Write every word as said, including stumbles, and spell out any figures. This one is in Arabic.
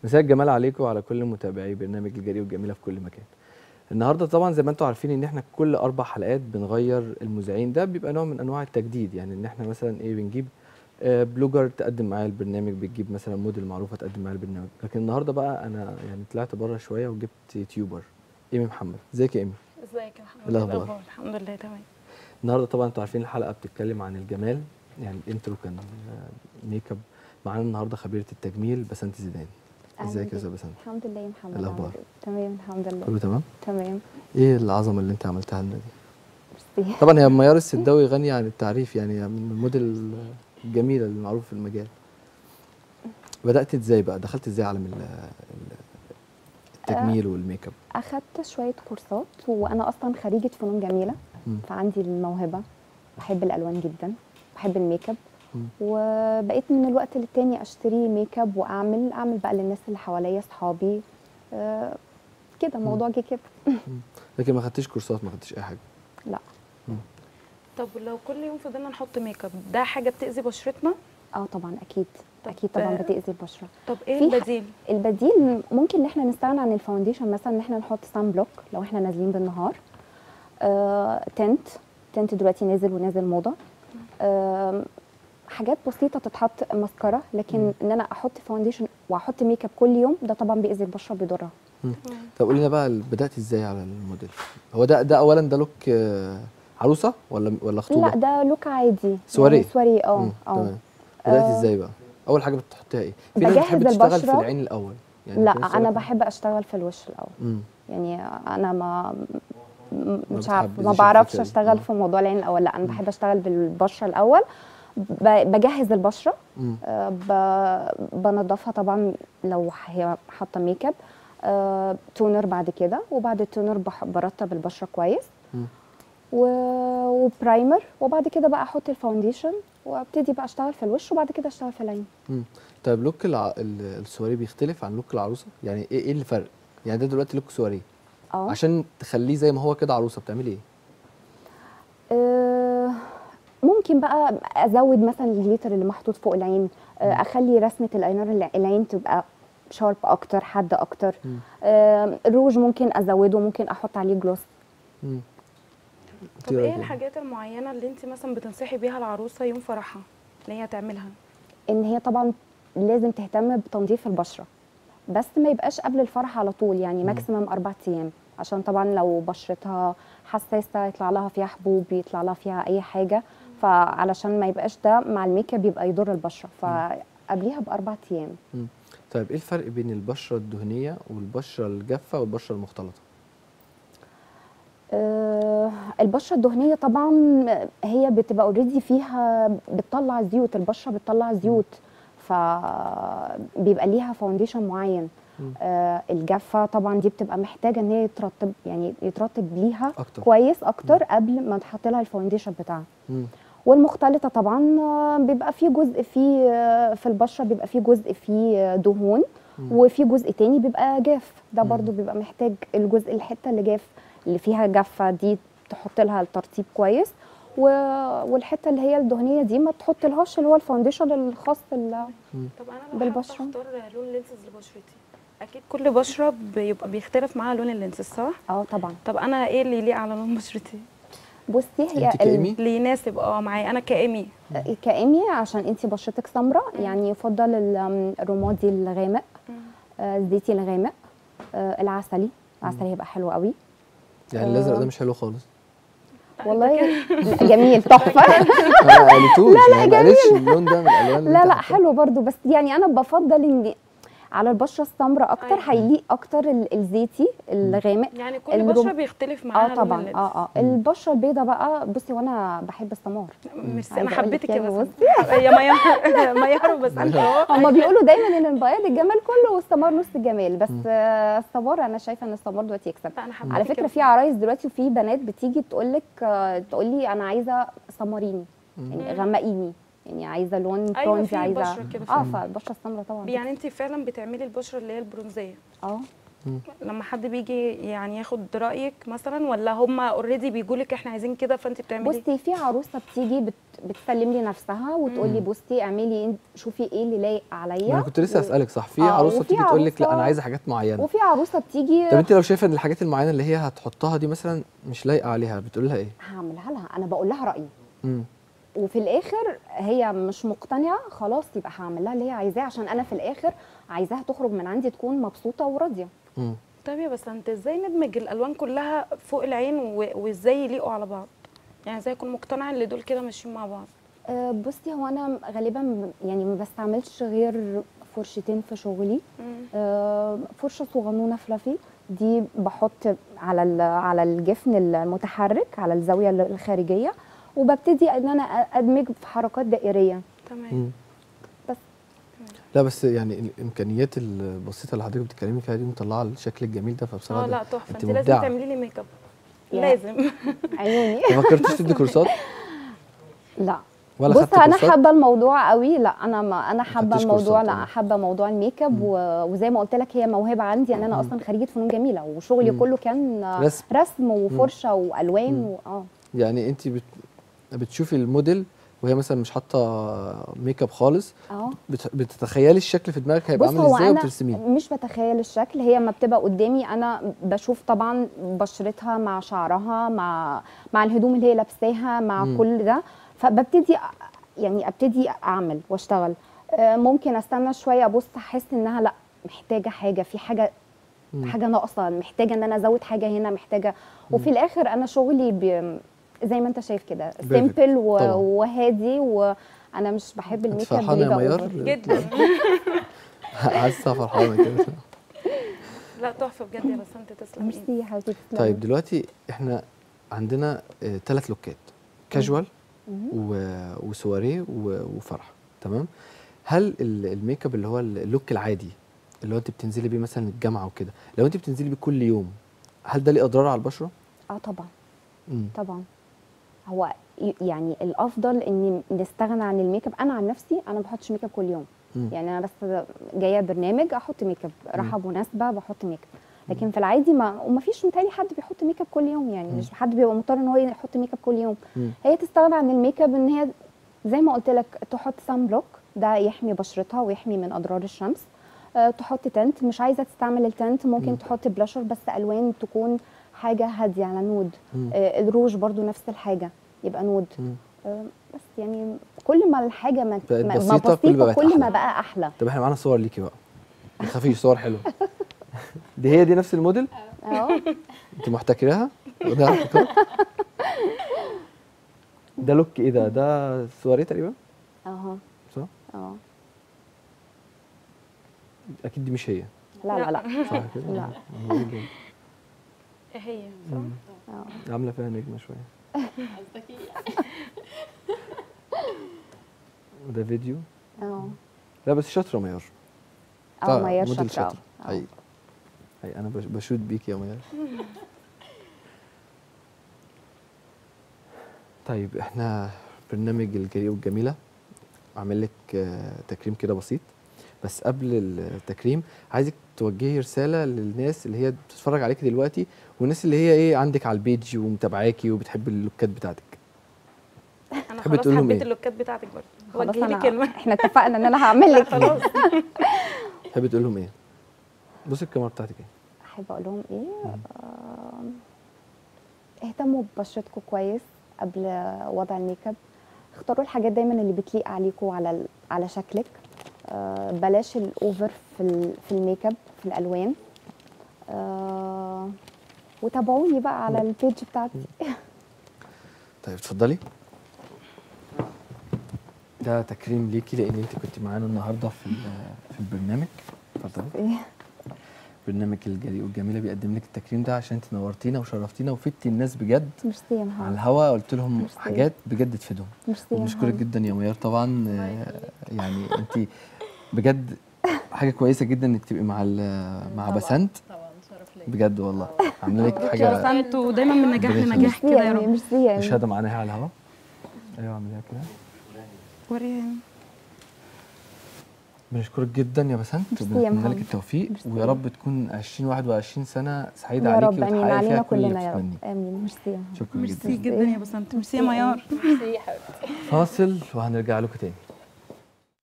مساء الجمال عليكم وعلى كل متابعي برنامج الجري والجميله في كل مكان. النهارده طبعا زي ما انتم عارفين ان احنا كل اربع حلقات بنغير المذيعين، ده بيبقى نوع من انواع التجديد، يعني ان احنا مثلا ايه بنجيب آه بلوجر تقدم معايا البرنامج، بتجيب مثلا موديل معروفه تقدم معايا البرنامج. لكن النهارده بقى انا يعني طلعت بره شويه وجبت يوتيوبر ايمي محمد. ازيك يا ايمي؟ ازيك يا محمد؟ الاخبار؟ الحمد لله تمام. النهارده طبعا انتوا عارفين الحلقه بتتكلم عن الجمال، يعني الانترو كان ميك اب. معانا النهارده خبيره التجميل بسنت زيدان. ازيك يا استاذه بسنت؟ الحمد لله يا محمد. الاخبار؟ تمام الحمد لله. كله تمام؟ تمام. ايه العظمه اللي انت عملتها لنا دي؟ ميرسي. طبعا هي ميار السداوي غنيه عن التعريف، يعني من الموديل الجميله المعروف في المجال. بدات ازاي بقى؟ دخلت ازاي عالم التجميل والميك اب؟ اخدت شويه كورسات، وانا اصلا خريجه فنون جميله، م. فعندي الموهبه، بحب الالوان جدا، بحب الميك اب، وبقيت من الوقت للتاني اشتري ميك اب واعمل اعمل بقى للناس اللي حواليا اصحابي. أه كده الموضوع جه كده. لكن ما خدتيش كورسات، ما خدتيش اي حاجه؟ لا. م. طب لو كل يوم فضلنا نحط ميك اب، ده حاجه بتاذي بشرتنا؟ اه طبعا اكيد. اكيد طبعا بتاذي البشره. طب ايه البديل؟ البديل ممكن ان احنا نستغنى عن الفاونديشن، مثلا ان احنا نحط سان بلوك لو احنا نازلين بالنهار. آه، تنت تنت دلوقتي نازل ونازل موضه. آه، حاجات بسيطه تتحط، ماسكارا. لكن م. ان انا احط فاونديشن واحط ميك اب كل يوم، ده طبعا بيأذي البشره، بيضرها. طب قولي لنا بقى بدات ازاي على الموديل؟ هو ده ده اولا ده لوك عروسه ولا ولا خطوبه؟ لا ده لوك عادي سواريه. يعني سواريه. اه اه تمام. بدات آه ازاي بقى؟ اول حاجه بتحطيها ايه؟ في ناس بتحب تشتغل في العين الاول، يعني لا انا بحب اشتغل في الوش الاول. مم. يعني انا ما مش عارفه، ما ما بعرفش اشتغل في موضوع العين الاول. لا انا بحب اشتغل بالبشره الاول. بجهز البشره، آه بنضفها طبعا لو هي حاطه ميك اب، آه تونر بعد كده، وبعد التونر برطب البشره كويس، وبرايمر، وبعد كده بقى احط الفاونديشن وابتدي بقى اشتغل في الوش، وبعد كده اشتغل في العين. امم طيب لوك الع... السواري بيختلف عن لوك العروسه؟ يعني ايه ايه الفرق؟ يعني ده دلوقتي لوك سواري، اه عشان تخليه زي ما هو كده عروسه بتعملي ايه؟ آه ممكن بقى ازود مثلا الجليتر اللي محطوط فوق العين، آه اخلي رسمه الاينر العين تبقى شارب اكتر، حاده اكتر. آه الروج ممكن ازوده، ممكن احط عليه جلوس. مم. طب ايه الحاجات المعينه اللي انت مثلا بتنصحي بيها العروسه يوم فرحها اللي هي تعملها؟ ان هي طبعا لازم تهتم بتنظيف البشره، بس ما يبقاش قبل الفرح على طول، يعني ماكسيمم اربع ايام، عشان طبعا لو بشرتها حساسه يطلع لها فيها حبوب، يطلع لها فيها اي حاجه، فعلشان ما يبقاش ده مع الميك اب يبقى يضر البشره، فقبليها باربع ايام. مم. طيب ايه الفرق بين البشره الدهنيه والبشره الجافه والبشره المختلطه؟ أه البشره الدهنيه طبعا هي بتبقى اوريدي فيها، بتطلع زيوت، البشره بتطلع زيوت، فبيبقى ليها فاونديشن معين. آه الجافه طبعا دي بتبقى محتاجه ان هي يترطب، يعني يترطب ليها أكتر. كويس اكتر مم. قبل ما تحط لها الفاونديشن بتاعها. مم. والمختلطه طبعا بيبقى فيه جزء فيه في البشره، بيبقى فيه جزء فيه دهون، مم. وفي جزء تاني بيبقى جاف، ده برضو مم. بيبقى محتاج الجزء الحته اللي جاف اللي فيها جافه دي تحط لها الترطيب كويس، والحته اللي هي الدهنيه دي ما تحط لهاش اللي هو الفاونديشن الخاص بال طب انا لو حابه اختار لون لينسز لبشرتي، اكيد كل بشره بيبقى بيختلف معاها لون اللينسز صح؟ اه طبعا. طب انا ايه اللي يليق على لون بشرتي؟ بصي هي اللي يناسب اه معايا انا كايمي. كايمي عشان انت بشرتك سمراء، يعني يفضل الرمادي الغامق، آه الزيتي الغامق، آه العسلي، العسلي هيبقى حلو قوي. يعني الازرق ده مش حلو خالص؟ والله جميل تحفه. ما قالتوش لا لا جميل اللون ده من الالوان. لا لا حلو برضو، بس يعني انا بفضل ان على البشره السمراء اكتر، هيليق اكتر الزيتي الغامق. يعني كل بشره بيختلف معاها اه طبعا. اه اه البشره البيضاء بقى، بصي وانا بحب السمار. ميرسي انا حبيتك يا بس يا ميار ميار بس هم بيقولوا دايما ان البياض الجمال كله والسمار نص الجمال، بس آه السمار انا شايفه ان السمار دلوقتي يكسب. على فكره في عرايس دلوقتي وفي بنات بتيجي تقول لك آه تقول لي انا عايزه سمريني، يعني غمقيني، يعني عايزه لون برونزي. أيوة عايزه اه فالبشره السمراء طبعا. يعني انت فعلا بتعملي البشره اللي هي البرونزيه؟ اه لما حد بيجي يعني ياخد رايك مثلا، ولا هم اوريدي بيجوا لك احنا عايزين كده فانت بتعملي؟ بصي في عروسه بتيجي بت بتسلم لي نفسها وتقول لي بصي اعملي شوفي ايه اللي لايق عليا. انا كنت لسه و... اسالك صح، في آه عروسه بتيجي تقول لك لا عروسة... انا عايزه حاجات معينه، وفي عروسه بتيجي طب انت لو شايفه ان الحاجات المعينه اللي هي هتحطها دي مثلا مش لايقه عليها بتقول لها ايه؟ هعملها لها، انا بقول لها رايي. امم وفي الاخر هي مش مقتنعه خلاص يبقى هعمل لها اللي هي عايزاه، عشان انا في الاخر عايزاها تخرج من عندي تكون مبسوطه وراضيه. امم طب يا بس انت ازاي ندمج الالوان كلها فوق العين و... وازاي يليقوا على بعض؟ يعني ازاي اكون مقتنعه ان دول كده ماشيين مع بعض؟ أه بصي هو انا غالبا يعني ما بستعملش غير فرشتين في شغلي. أه فرشه صغنونه فلافي دي بحط على على الجفن المتحرك على الزاويه الخارجيه، وببتدي ان انا ادمج في حركات دائريه. تمام. بس لا بس يعني الامكانيات البسيطه اللي حضرتك بتتكلمي فيها دي مطلعه الشكل الجميل ده، فبصراحه اه لا تحفه، انت مبدعة. لازم تعملي لي ميك اب لازم. عيوني. ما فكرتيش تدي كورسات؟ لا ولا بص انا كورسات؟ حابه الموضوع قوي. لا انا ما انا حابه الموضوع. لا يعني. حابه موضوع الميك اب و... وزي ما قلت لك هي موهبه عندي، ان انا اصلا خريجه فنون جميله وشغلي مم. كله كان رسم, رسم وفرشه مم. والوان و... اه يعني انت بت... بتشوفي الموديل وهي مثلا مش حاطه ميك اب خالص، اه بت... بتتخيلي الشكل في دماغك هيبقى عامل ازاي وبترسميه؟ مش بتخيل الشكل، هي ما بتبقى قدامي انا بشوف طبعا بشرتها مع شعرها مع مع الهدوم اللي هي لابساها مع مم. كل ده، فببتدي يعني ابتدي اعمل واشتغل. ممكن استنى شويه ابص احس انها لا محتاجه حاجه في حاجه مم. حاجه ناقصه، محتاجه ان انا ازود حاجه هنا محتاجه. وفي الاخر انا شغلي ب... زي ما انت شايف كده سيمبل و... وهادي، وانا مش بحب الميك اب فرحانه يا ميار جدا. حاسه فرحانه كده. لا تحفه بجد يا بسنت، تسلمي. ميرسي يا حبيبتي. طيب دلوقتي احنا عندنا ثلاث لوكات، كاجوال وسواريه وفرح، تمام؟ هل الميك اب اللي هو اللوك العادي اللي هو انت بتنزلي بيه مثلا الجامعه وكده، لو انت بتنزلي بيه كل يوم هل ده ليه اضرار على البشره؟ اه طبعا. مم. طبعا. هو يعني الافضل اني نستغنى عن الميك اب. انا عن نفسي انا ما بحطش ميك اب كل يوم. مم. يعني انا بس جايه برنامج احط ميك اب، رايحه مناسبه بحط ميك اب، لكن في العادي ما وما فيش متهيألي حد بيحط ميك اب كل يوم، يعني مم. مش حد بيبقى مضطر ان هو يحط ميك اب كل يوم. مم. هي تستغنى عن الميك اب ان هي زي ما قلت لك تحط سان بلوك ده يحمي بشرتها ويحمي من اضرار الشمس. أه تحط تنت، مش عايزه تستعمل التنت ممكن مم. تحط بلاشر بس الوان تكون حاجه هاديه على نود. أه الروج برضو نفس الحاجه يبقى نود. أه بس يعني كل ما الحاجه ما بسيطه, بسيطة كل, ما, كل ما بقى احلى. طب احنا معانا صور ليكي بقى، ما تخافيش صور حلوه. دي هي دي نفس الموديل؟ اه انت محتكراها؟ ده ده لوك ايه ده؟ ده سواريه تقريبا؟ اها صح؟ اه اكيد دي مش هي. لا لا لا صح كده؟ لا هي صح؟ اه عامله فيها نجمه شويه. قصدك وده فيديو. اه لا بس شاطره ميار. اه ميار شاطره. شاطره. حقيقي حقيقي انا بشوت بيك يا ميار. طيب احنا برنامج الجريئة والجميلة عامل لك تكريم كده بسيط، بس قبل التكريم عايزك توجهي رسالة للناس اللي هي بتتفرج عليكي دلوقتي والناس اللي هي ايه عندك على البيج ومتابعاكي وبتحب اللوكات بتاعتك. انا خلاص حبيت إيه؟ اللوكات بتاعتك برضه. وجهي لي كلمة. احنا اتفقنا ان انا هعمل لك خلاص. تحبي تقول لهم ايه؟ بصي الكاميرا بتاعتك ايه؟ احب اقول لهم ايه؟ آه اهتموا ببشرتكم كويس قبل وضع الميك اب، اختاروا الحاجات دايما اللي بتليق عليكم وعلى على شكلك. آه بلاش الاوفر في في الميك اب في الالوان. آه وتابعوني بقى على البيج بتاعتي. طيب اتفضلي. ده تكريم ليكي لان انت كنت معانا النهارده في في البرنامج. اتفضلي. برنامج الجريئة والجميلة بيقدم لك التكريم ده عشان انت نورتينا وشرفتينا وفدتي الناس بجد. ميرسي يا محمد. على الهوا قلت لهم مرسي. حاجات بجد تفيدهم. ميرسي يا محمد. وبنشكرك جدا يا ميار طبعا. يعني انت بجد حاجه كويسه جدا انك تبقي مع مع بسنت. طبعا شرف ليا بجد والله. عامله لك حاجه بسنت ودايما من نجاح لنجاح كده يا رب. ميرسي يعني. الشهاده معانا على الهوا. ايوه اعمليها كده. وريها. بنشكرك جدا يا بسنت، ميرسي يا وبنتمنى لك محمد. التوفيق، ميرسي. ويا رب تكون ألفين وواحد وعشرين سنه سعيده يا عليكي رب امين وتحققي فيها علينا كل اللي كلنا يا رب. بتتمنيه. امين. ميرسي يا محمد. شكرا ميرسي جدا. جدا يا بسنت، ميرسي يا ميار. ميرسي يا حبيبتي. فاصل وهنرجع لكم تاني.